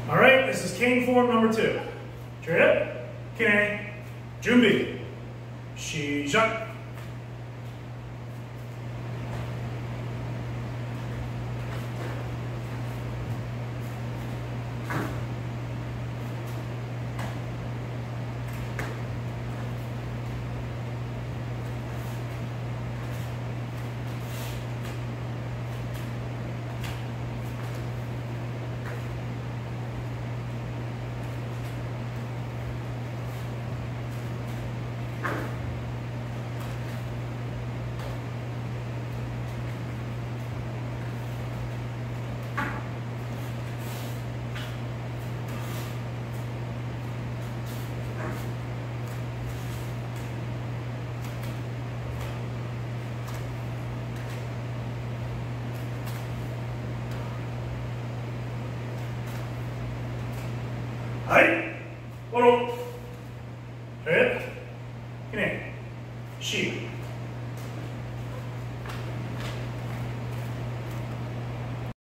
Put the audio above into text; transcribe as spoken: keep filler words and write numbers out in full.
All right, this is cane form number two. Straight up, kine, 준비, 시작. 하이, 바로, 셋, 그냥, 시.